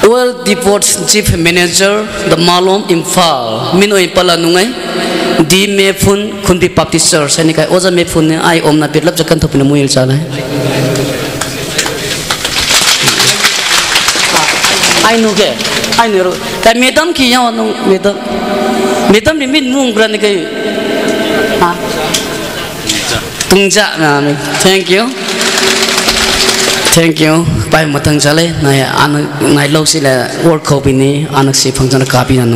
World Deports Chief Manager the Malom Imphal Minoi Palanungai Di Mefun Kundi Baptist Church and I was a Mefun I omna bit love the canto in the Muil Chana. I know that I know that Madam Kiano Madam Limit Moon Granica Tungja. Thank you. Thank you. By Matang Jale, Nai Losila World Cup in the Anaxi Function of Cabin.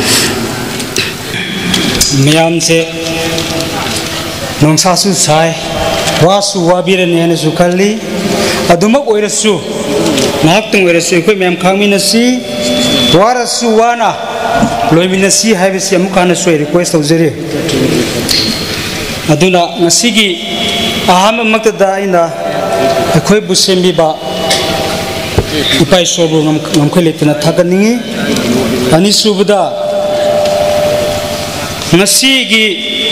Miamse Nongsasu Sai, Wasu Wabir and Sukali, Aduma Werasu, Naktung Werasu, Mem Kaminasi, Warasuana, Loiminasi, have a Siamukana request of Zeri. Aduna Nasigi, Ahama Makada in the Akoi Busembiba Upai Sobo Namkeletina Tagani Anisubada Nasigi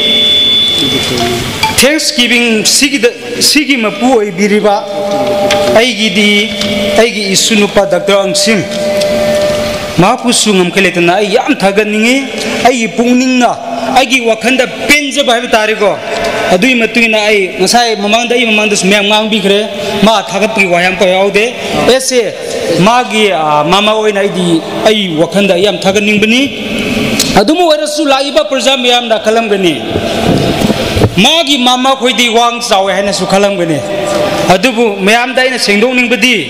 Thanksgiving Sigi Mapu Biriba Aigi Isunupa Dr. Angsim Mapusungam Keletina Yam Tagani Ai Punina Aigi Wakanda Penza Tarigo Adui Matuina I Nasai Mamanda Mamandus Mamang Bigre Ma Tagapi Wayam Koyaude Ese Magi Mama Oinaidi Ai Wakanda Yam Taganimbani Adumu Erasula Iba Prajamiam da Kalangani Magi Mama Kodi Wang Saw Hanasu Kalangani Adubu Mayam Dina Singdoning Badi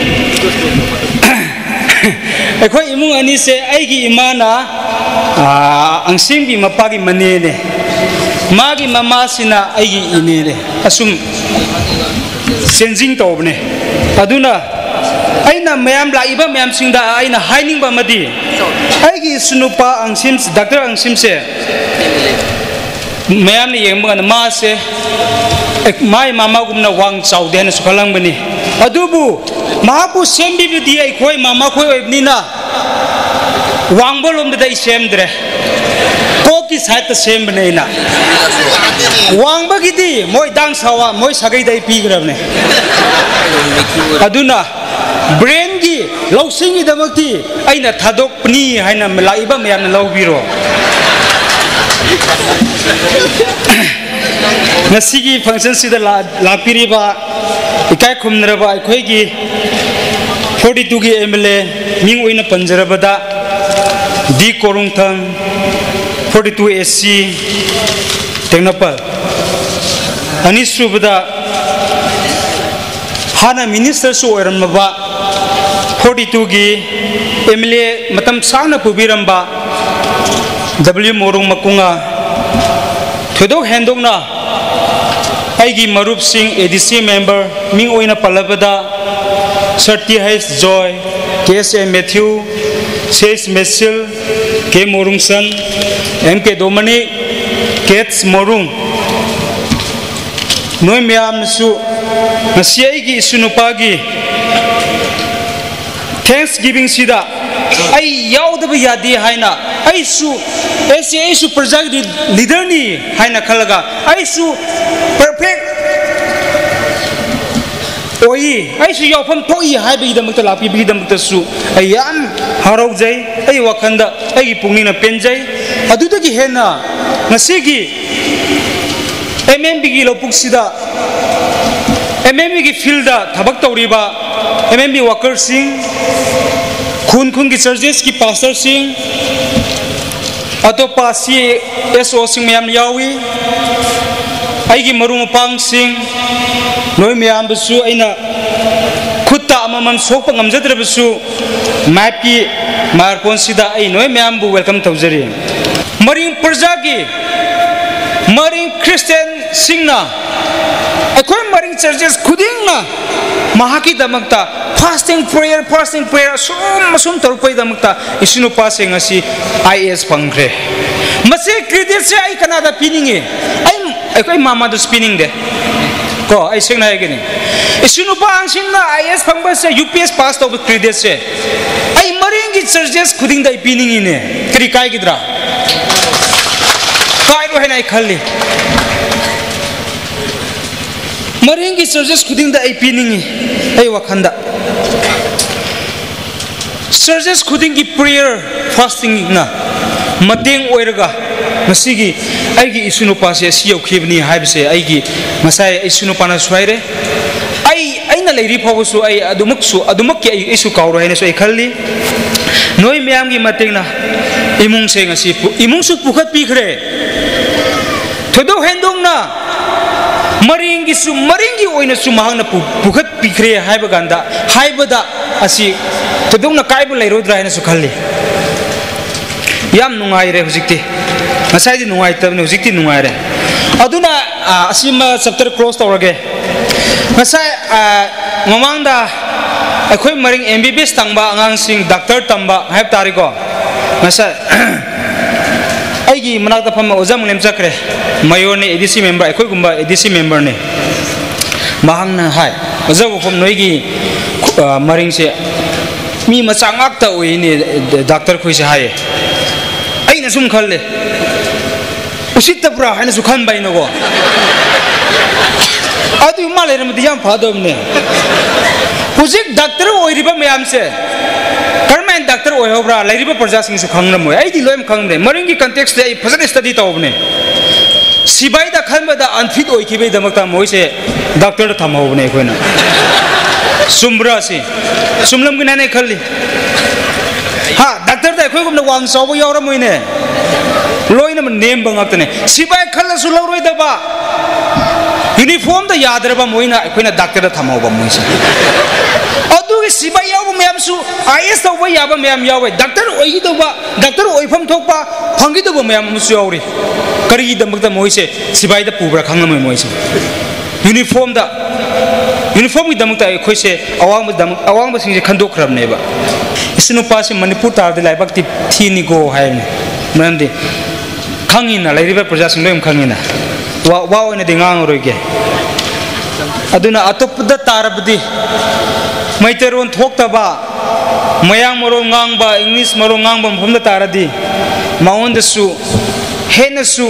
Eko Imu Anise Aigi Imana Angsimbi Mapagi Manene Magi Mama Sina Aigi Inere Asum Senzing Tobne Aduna Aina Mayam La Iba Mayam Sinda Aina Hiding Bamadi Aigi Sunupa Angsims Dr. Angsimse Mayam Yamban Mase My Mama Gumna Wang Sau Den Sukalangani Adubu Mahapu Sembi Dia Koi Mama Koi Nina Wangbolum the Semdre Koki Sat the same banana Wangbagidi Moy Dansawa Moy Sagai Pigravne Aduna Brandy Low Singi the Mati Aina Tadok Pni Haina Laiba Mayan Low Biro Nasigi function Sida La Piriba Ikakum Neraba Quegi 42 MLA Mingwina Panjarabada D Korungtang 42 SC Tenapal Anisubada Hana Minister Soeran Maba 42 Gi MLA Matam Sana Pubiramba W Morung Makunga Todo Handongna Aigi Marup Singh ADC member Ming Oina Palabada Sarti Hayes Joy KSA Matthew Says Mesil K Morungsan MK Dominic Kets Morung Noi Miam Su Nasiaigi Sunupagi Thanksgiving Sida Ai Yaudaba Yadi Haina I Su SA Su Project Leader Ni Haina Kalaga I Su Perfect Oi, I see your from Toy Habi the Mutalapi be the Mutasu, a yam, Harozay, a Wakanda, a Punina Penjay, a Dutaki Hena, Nasigi, a Membigilo Puxida, a Membigi Filda, Tabakto Riba, a Membi Walker Sing, Kun Kungi Sergeski Pastor Sing, Atopa Si SO Sing Miam Yawi, Aigi Marum Pang Sing. Noi Miam Busu Aina Kuta Amam Sopang Amzatrabusu Mapi Marponsida I Noi Miambu welcome to Zeri Marine Perzagi Marine Christian Singna Akoi Marine Churches Kudingna Mahaki Damakta fasting prayer Sum Torpoi Damakta Isunu passing asi IS Pangre Mase credits I Canada pinning I'm Mama the spinning there. Go, I sing again. Isunupa Ansina, IS Pambas, UPS passed over credits. I marrying it surges couldn't die pinning in it. Krikai Gidra. Kairo and I Kali. Marrying it surges couldn't die pinning. I Wakanda. सर्जेस खुदिंग की prayer fasting ना मतेंग ओइरगा मसीगी आइगी इसुनुपा से सियौखिबनी हाइबसे आइगी मसाय इसुनुपाना सुहाइरे आइना लेरी फावसु आइ अदुमक के इसु काउरो हैने सो आइ खल्ली नोई म्याम की मतेंगना इमुंग से ngasi इमुंग सु पुखत पिखरे थोदो हेंदोंगना मरिंगी ओइना सु महंगना पुखत पिखरे हाइबा गांदा हाइबदा असि थोदोंना काइबो लेरोद्रा हैने सु खल्ली याम नुंगाइरे हुजिकती मसाइदी नुंगाइतबने हुजिकती नुंगाइरे अदुना असिमा चैप्टर क्लोज तौरगे मसाइ ममांगदा अखोय मरिंग MBBS तंगबा आंगांसिंग डॉक्टर तंबा हाइब तारिको मसाइ आइगी मनाकता फम ओजाम लेमचक्रे मयोर ने ADC मेंबर अखोय गुंबा ADC मेंबर ने महंगना हाय ओजाबो फम नोइगी मरिंग से मी मचांगाकता ओइनी डॉक्टर खोइसे हाय आइना सुम खल्ले उसितपुरा हाइना सुखन बाइनगो अदु माले रमदि याम फादोमने हुजिक डॉक्टर ओइरिबा मयाम से करमेन डॉक्टर ओइहोब्रा लैरिबा प्रजा सिंग सु खंगरमोय आइदि लोयम खंगने मरिंगी कॉन्टेक्स्ट दे फजन स्टडी तौबने सिबाई दा खनबदा अनफिट ओइखिबे दमकता मोइसे डॉक्टर थमहोबने खोइना सुमब्रा से सुमलम गिना ने खल्ली हा डॉक्टर दा खोइ गुमना वांग सावबो यावरमोइने लोइना मन नेम बंगातने सिबाई खल्लसु लौरोय दबा यूनिफॉर्म दा यादरबा मोइना खोइना डॉक्टर दा थमहोबा मोइसे अदुगी सिबाई यावबो मयामसु IS तौबा याबा मयाम यावे डॉक्टर ओइगी दबा डॉक्टर ओइफम थोकपा फंगी दबो मयाम मुसु यावरी करी दमकता मोइसे सिबाई दा पुब्रा खंगमोय मोइसे यूनिफॉर्म की दमकता अखोइसे अवांग सिंसे खंदोखरबनेबा इसनुपासे मणिपुर तारदे लाइबाक थीनिगो हायने मरमदि खंगिना लैरिबा प्रजा सिंग लोयम खंगिना वा ओइना दिंगांग रोइगे अदुना अतोपदा तारबदि मैतेरोन थोक्तबा मयांग मरो ngang इंग्लिश मरो ngang मफमदा तारदि माउंदसु हेनसु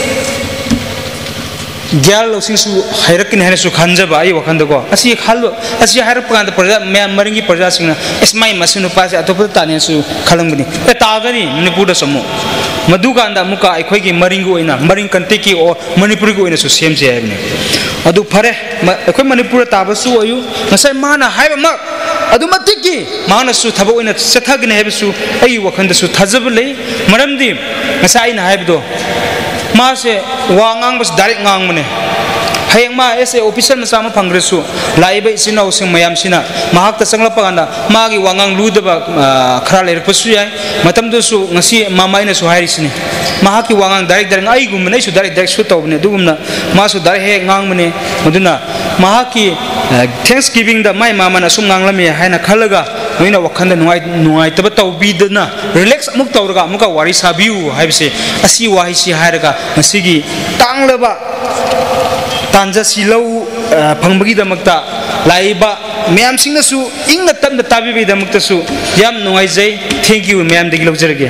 ग्याल लौसिंसु हायरकनि हायसु खंजबा आई वखंदगो असि खालो असि हायरप कांद प्रजा मरिंगी प्रजा सिंग एसमाई मसनु पासे अतोपदा तानेसु खलंगनि ए तागनि मणिपुर समु मधु कांदा मुका अखोइगी मरिंगी ओइना मरिंग कंटेकी ओ मणिपुरगी ओइना सु सेमजे हायबने अदु फरे अखोइ मणिपुर ताबसु ओयु नसाय माना हायबा मक अदु मतिकी मानसु थबो ओइना सथगनि हायबसु आई वखंदसु थजब लei मरमदि नसाय ना हायबदो मासे वांगांग बस डायरेक्ट ngang मने hayang ma ese official ma sama phangresu laiba isina using mayam sina mahak ta sangla paganda magi wangang ludaba khara ler pasu yai matam do su ngasi mama ina su hairi sini mahaki wangang direct ai gum nei su direct su tawne dugumna ma su dar he ngang mane maduna mahaki thanksgiving da mai mama na sum ngang lami haina khalaga noina wakhanda nuai taba tawbidna relax amuk tawraga amuka wari sabiu haibse asi wahi si hairaga masigi tanglaba तांजा सिलौ फंबगी दमकता लाइबा ma'am सिंगसु इंग तम ताबी दमकतसु याम नुंगाइजै थैंक यू मैम दगी लौजरगे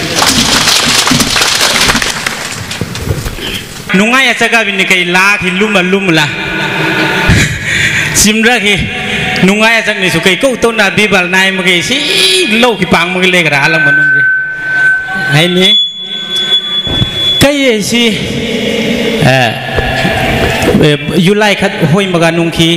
नुंगाय चगा बिनि कै ला खि लुमला सिमरा खि नुंगाय चगनि सु कै कौ तो ना बिबल नाय मगे सि लौ खि पांग मगे लेगरा हालम मनुंगे हाइनि कै सि युलाई खत होई मगा नुंखी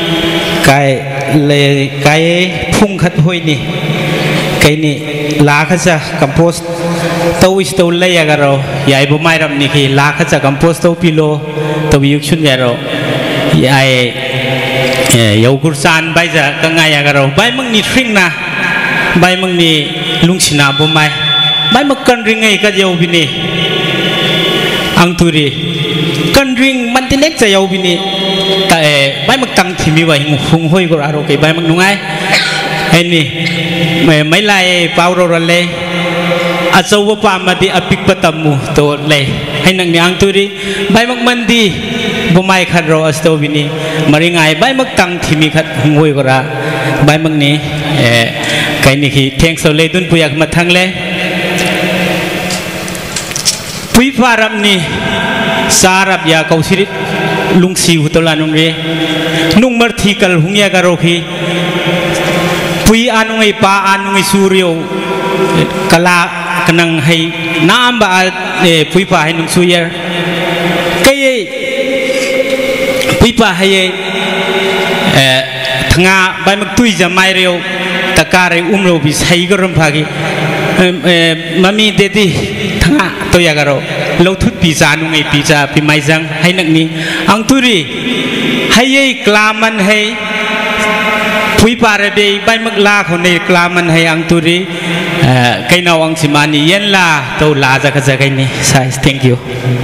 काय फुंग खत होई नि कैनी लाखचा कंपोस्ट तौइस तौ लैयागरो याइबो माइरम निखि लाखचा कंपोस्ट तौ पिलो तौ युक्सुन यारो याय यौगुर सान बाइजा कंगायागरो बाय मंगनि थ्रिंगना बाय मंगनि लुंसिना बोमाय बाय मकन रिंगै का यौबिनि आंतुरि कंड्रिंग मंटिनेक जायाव बिनि बाय मक तंग थिमि बाय हुं होय गो आरो के बाय मक नुंगाय हैनि मैलाय पावरो रले अचौब पामदि अपिक पतमु तो ले हैनंग नि आंतुरि बाय मक मंदी बोमाय खरो अस्तो बिनि मरिंगाय बाय मक तंग थिमि खत हुं होय गरा बाय मक नि कैनि खि थैंक्स ले दुन पुयाक मथंगले पुई फारमनि सारब या कौसिरी लुंगसी हुतला नुंगे नुंगमर थीकल हुंगिया गारोखी pui anungai pa anungai suryo kala kenang hai nam ba pui pa hai nung suyer kai pui pa hai thanga bai mak tui jamai reo takare umro bi sai garam phagi mami dedi thanga to yagaro lo thut pi sa nungai pi sa pi mai jang hai nak ni ang turi hai klaman hai pui pare be bai mak la khone klaman hai ang turi kai naw ang simani yen la to la ja ka ja kai ni sai thank you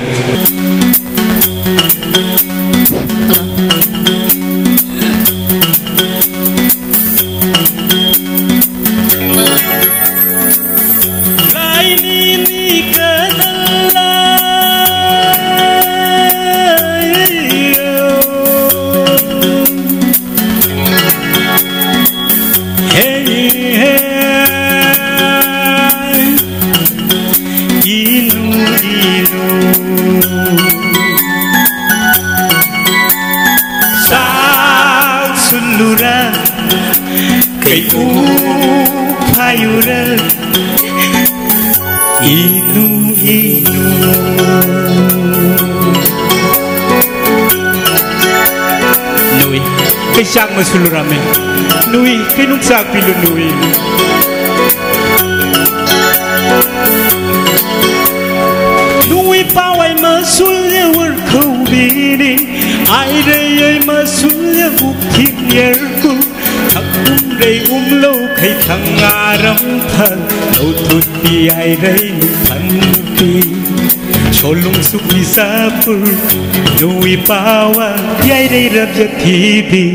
sak masulurame nui kenung sak pilu nui nui pawai masul ya wer khobini ai rei masul ya ukthik yerku akum rei umlo khai thangaram thal lo thut pi ai rei nu than pi cholung sukhi sapur nui pawa yai rei rap jathibi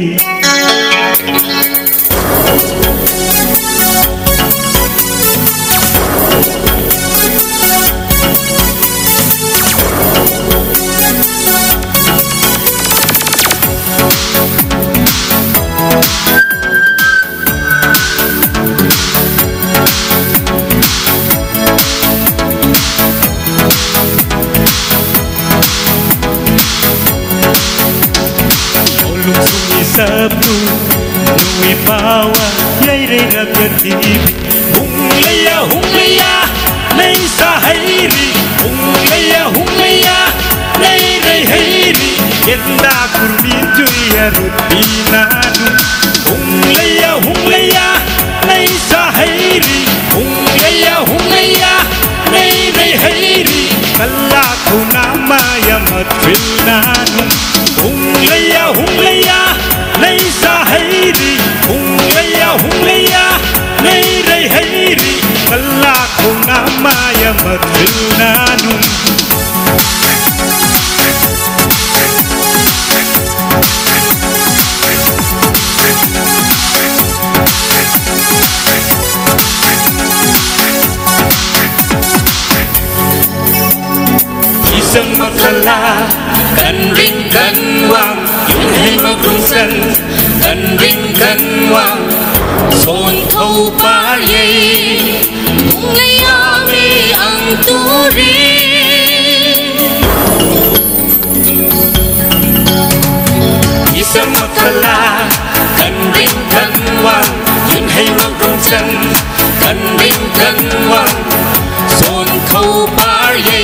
sabtu nui pawa yai rei rap jathibi hungleya nei sa hairi hungleya nei rei hairi yenda kurmi juya rutina hungleya nei sa hairi hungleya nei rei hairi kalla khuna maya matrilnanu hungleya nei sa hairi hungleya nei rei hairi kalla khuna maya matrilnanu isang makala kan ring kan wang yung hay magrungsan kan ring kan wang son thâu par ye hungleya ang turi isang makala kan ring kan wang yung hay magrungsan kan ring kan wang son thâu par ye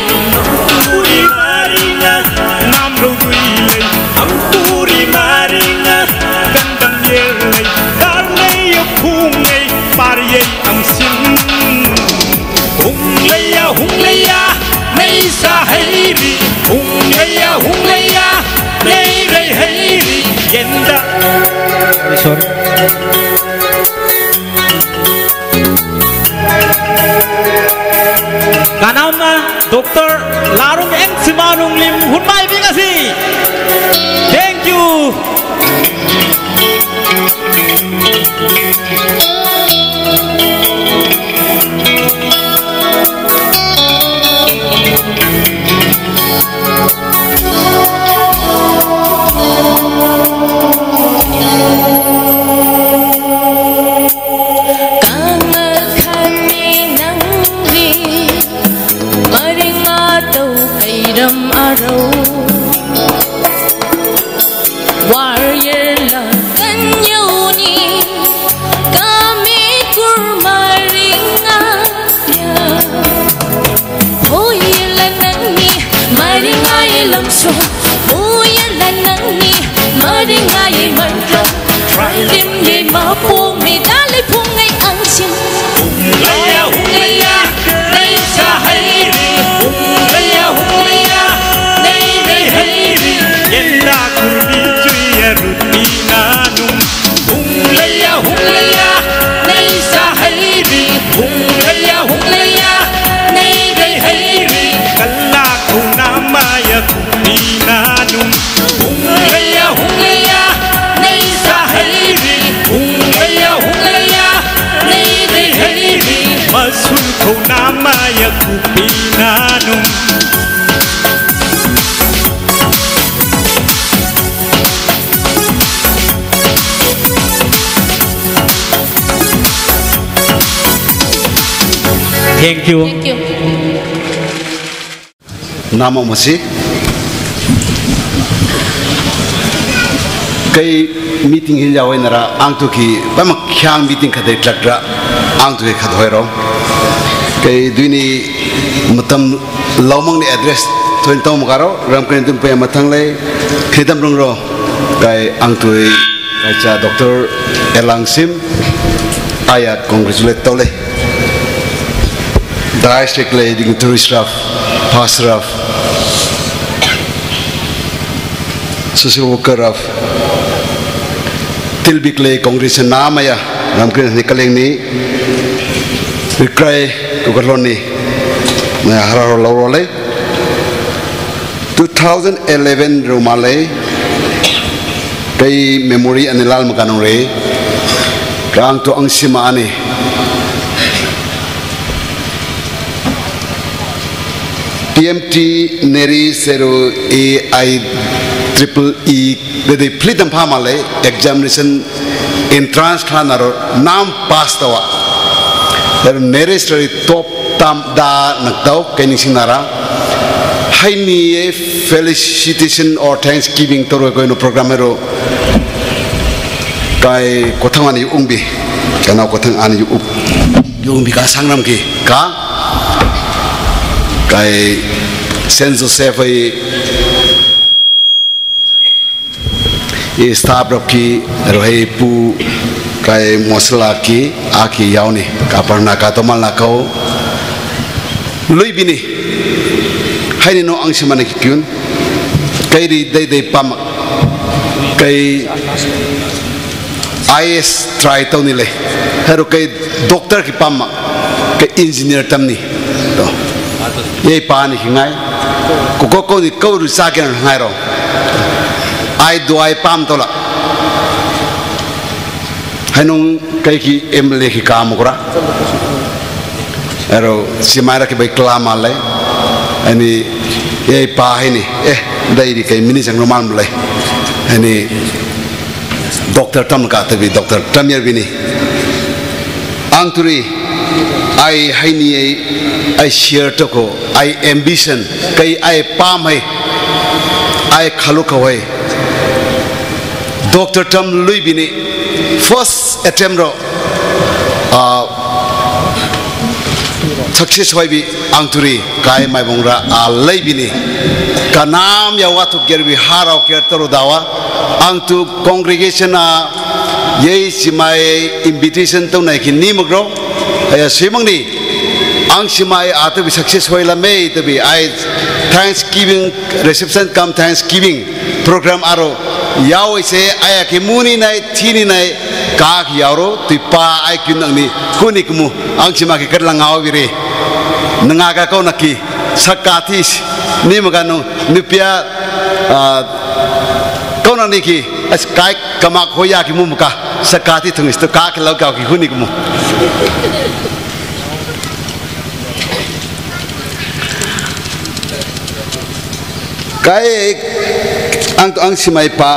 hungleya nei sa hairi hungleya nei rei hairi yenda sorry kanama Dr. Larung Eng Simanung Lim Hunmai Bingasi thank you so muya nanangi maringai mantra lim ye ma po me dale pungai angsin hunglaya nei sa hairi hunglaya nei nei hairi yenda kurbi tuya rutina num hunglaya nei sa hairi hunglaya nei nei hairi kalla kunama ya rutina num hunglaya nei sa hairi hunglaya nei nei hairi masul kunama ya rutina num Thank you. Thank you. Namo masih kai meeting hin jawe nara ang tu ki bama khyang meeting khade trakra ang tu ki khadhoi ro kai duini matam lawmang ni address thoin taw magaro ram kan tum pe mathang lai khidam rong ro kai ang tu kai cha Dr. Elang Sim aya congratulate tole district lay dignitary staff pastor of social worker of Tilbik lay congress namaya ramkrin nikaleng ni rikray kukalon ni na hararo lawrole 2011 rumale kay memory anilal makanong re kang to ang simaani PMT Neri Zero AIEEE the Plitam Pamale examination entrance Klanaro Nam Pastawa the Neri Story top tam da Naktau Kenishinara Haini felicitation or Thanksgiving Toro going to programmero Kai Kotangani Umbi Kana Kotang Ani Umbi Ka Sangram Ki Ka Kai Saint Joseph staff ki rohei pu kai mosla ki aki yauni kaparna ka tomal na ko luibini haini no angsimane ki kyun kai ri dei pam kai IS try to nile hero kai doctor ki pam kai engineer tamni to ye pani hingai ko ni ko ru sa ken ngai ro ai do ai pam tola hanung kai ki emle ki kam kora ero simara ki bai klama le ani ye pa hini dai di kai mini sang normal mle ani doctor tam ka tabi doctor tamyer bini angturi ai haini ai share to ko ai ambition kai ai pam hai ai khalu khawai Dr. Tam Luibini first attempt ro success hoibi angturi kai mai bongra alaibini kanam ya watu gerbi harau kertoro dawa angtu congregation ye simai invitation to nai ki nimgro aya simangni ang simai atu bi success hoila me to bi I Thanksgiving reception come Thanksgiving program aro yaw ise aya ki muni nai thini nai ka yawro tipa ai kinang ni kunikmu ang sima ki kadlang awire nanga ka ko naki sakati ni magano nipia ko na niki as kai kama khoya ki mumuka sakati thungis to ka ki lawka ki kunikmu kai ang simai pa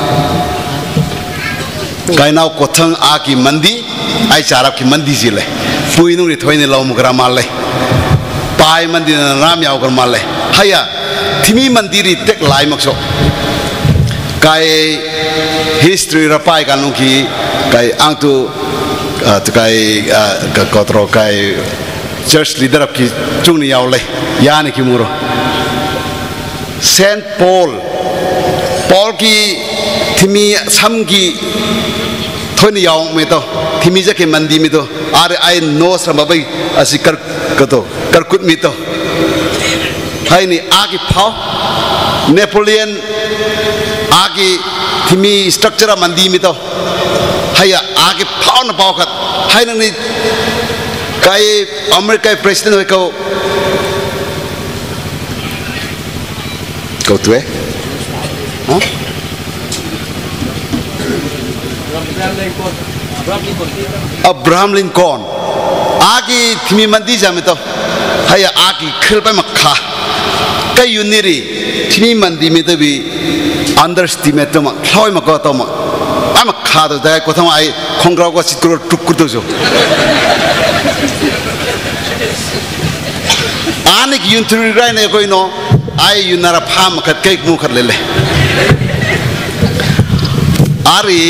kai nau kothang a ki mandi ai charap ki mandi jile puinu ri thoine law mugra male pai mandi na ram yaw kar male haya thimi mandiri tek lai makso kai history ra pai kanung ki kai ang tu kai kotro kai church leader ki chungni yaw le yani ki muro Saint Paul की थिमी सम की थोनी याओ में तो थिमी जके मंदी में तो आर आई नो समबाई असी कर कुट में तो हाई नी आगे फाव नेपोलियन आगे थिमी स्ट्रक्चर मंदी में तो हाई आगे फाव न पाव खत हाई नंग नी काय अमेरिका प्रेसिडेंट हो को तुए अब्राहम लिंकन आगे थिमी मंदी जामे तो हाय आगे खिल पे मक्खा कई यूनिरी थिमी मंदी में तो भी अंडरस्टिमेट तो मक ख्लोय मक तो मक आ मक्खा तो जाए को थम आई खोंग्राव को सिकुर टुकुर तो जो आने की यूनिरी राय ने कोई नो आई यूनारा फाम खत कई मुँह खत ले आरी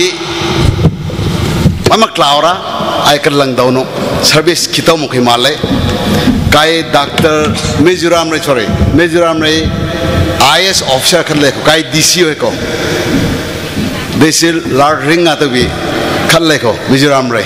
मम क्लाउरा आई कर लंग दाउनो सर्विस किताब मुखी माले काय डॉक्टर मिजोरम रे सॉरी मिजोरम रे आईएएस ऑफिसर कर ले काय डीसी हो को बेसिल लार्ड रिंग आते भी कर ले को मिजोरम रे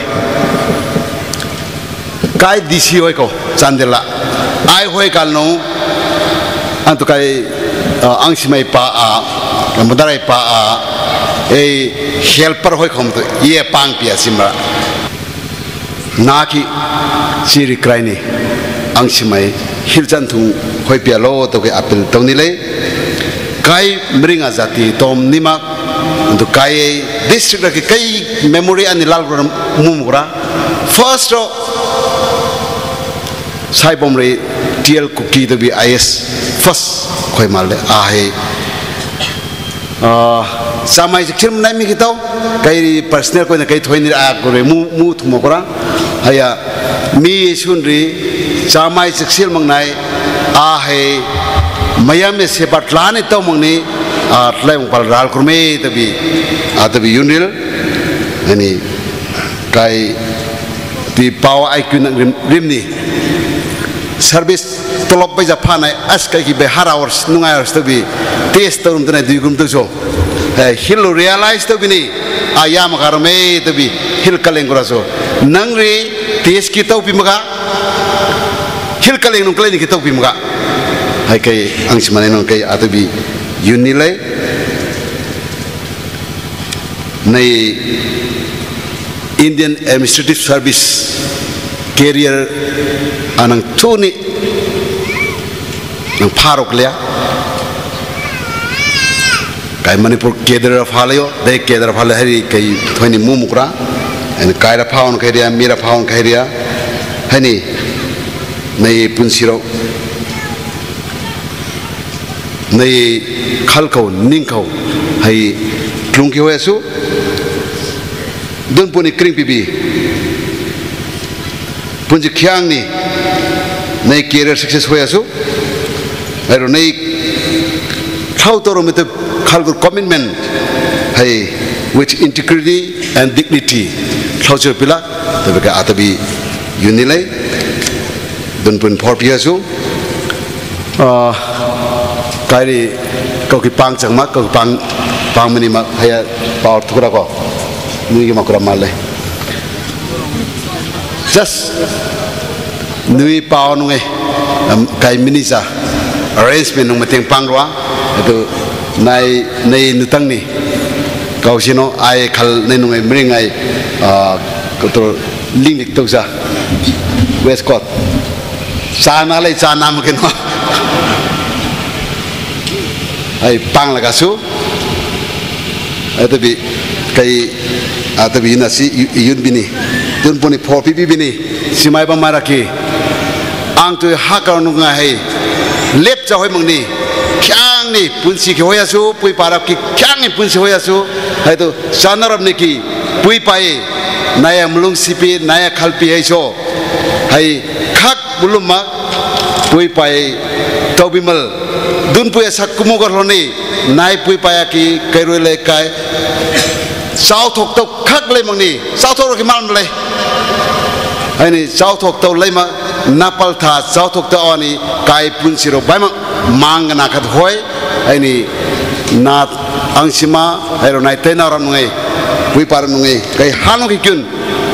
काय डीसी हो को चांदेला आई होए काल नो अंतु काय अंशिमाई पा आ मदराई पा आ ए हेल्पर होय खम तो ये पांग पिया सिमरा नाकी सिरी क्राइनी अंशिमाई हिलचन थु होय पिया लो तो के अपील तौनिले काय मरिंगा जाति तोम निमा तो काय डिस्ट्रिक्ट के कई मेमोरी अनि लाल मुमुरा फर्स्ट साइबोम रे टीएल कुकी तो भी आईएस फर्स्ट खोय माले आहे सामाई जिक्सिम नाइ मी किताव कई पर्सनल कोई न कई थोई नि आ करे मु थुमो करा हया मी सुनरी सामाई जिक्सिल मंगनाय आ है मयाम ने से बटलाने तो मंगने आ तलाई मंगपाल राल कुरमे तबी यूनिल यानी कई ती पाव आईक्यू न रिमनी सर्विस तलब पे जापान है अस कई की बेहार आवर्स नुंगाय आवर्स तबी टेस्ट तो उनतने दुगुम तो जो हिल रियलाइज तो भी नहीं आया मगर में तो भी हिल कलेंग करासो नंगरी टेस्ट की तो भी मगा हिल कलेंग नुकलें की तो भी मगा है कई अंश मने नुं कई आते भी यूनिले नई इंडियन एडमिनिस्ट्रेटिव सर्विस कैरियर अनंग थूनी नंग फारोक लिया कई मणिपुर केदर फाले दे केदर फाले हरी कई थोनी मुमुकरा एन कायरा फाउन करिया मीरा फाउन करिया हनी नई पुंसिरो नई खलको निंको हई क्लुंकी होयसु दुनपुनी क्रिंग पिबी पुंजि ख्यांगनी नई केरियर सक्सेस होयसु एरो नई खाउ तोरो में तो खालगुर कमिटमेंट है with integrity and dignity culture pila tapi ke atabi unilai dan pun for piasu kari kau ki pang chang mak kau pang mani mak haya power thukra ko nui ki makura male just nui power nungai kai minisa arrangement nung mateng pangwa itu nai nutang ni kau sino ai khal nai nungai mringai to ling dik toksa west coast sana lai sana makin ai pang laga su atabi kai atabi nasi yun bini tun puni for pipi bini simai ba maraki ang tu hakar nungai hai lep cha hoi mangni kyang ni punsi ki hoya su pui parap ki kyang ni punsi hoya su hai to sanarab ne ki pui pai naya mulung sipi naya khalpi hai so hai khak buluma pui pai tobimal dun pui sakkumu gor honi nai pui paya ki kairoi le kai sao thok to khak le mangni sao thok ki mal le hai ni sao thok to le ma napal tha sao thok to ani kai punsi ro bai ma mangana kat hoi ini nat angsima hero nai tena ram ngai pui par ngai kai hanu ki kyun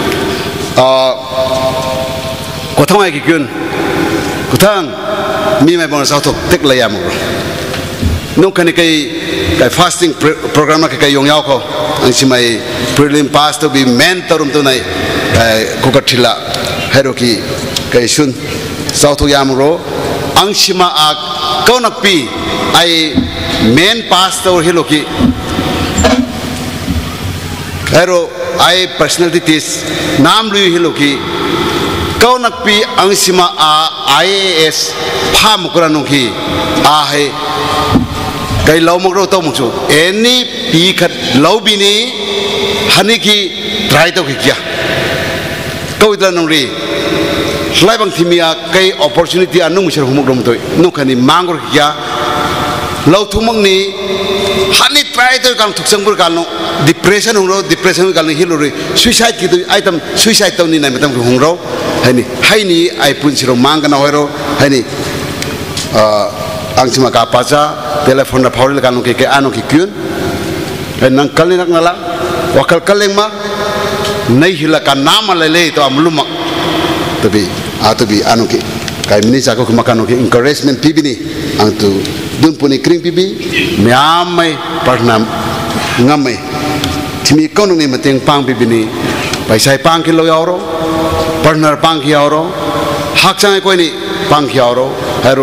kothang ai ki kyun kothang mi mai bon sa thok tek la yam nong kani kai fasting program ka kai yong yaw ko angsima prelim pass to be mentor to nai ko ka thila hero ki kai sun sa thok yam ro angsima a kaunak pi ai main pastor hiloki hero ai personality tis nam lui hiloki kaunak pi angsima a IAS pham kuranuki a he kai lawmok ro to muksu any pi khat lawbini haniki try to kya kawidla nongri slai bang thimia kai opportunity anung musher humuk rom toy nokani mangor kya lau thumang ni hani try to kan thuksang bur kalno depression hungro depression kalno hilori suicide ki item suicide to ni na metam hungro hani haini ai pun siro mangana hoiro hani angsima ka pacha telephone ra phawril kalno ke ano ki kyun nang kalni nak nala wakal kaleng ma nei hila kan nama lele to amluma tabi ano ki kai mini jago ko makano ki encouragement pibini angtu dun puni kring pibi meamai parnam ngamai timi kono ni mateng pang pibini paisai pang ki lo yauro partner pang ki yauro hakchang ko ni pang ki yauro hero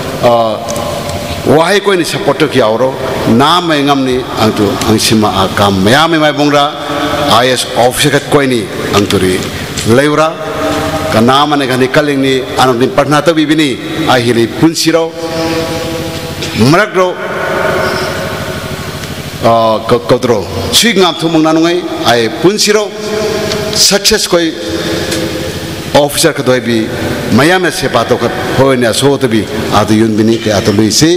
wahai ko ni support ki yauro namai ngamni angtu angsima akam meamai mai bongra IS officer ko ni angturi leura kanama ne gani kaling ni anong din partner to bibini ahili punsiro Merakro kodro sui ngam thumang nanungai ai punsiro success koi officer ka doibi mayam se pato ka hoina so to bi adu yun bini ke atu lui se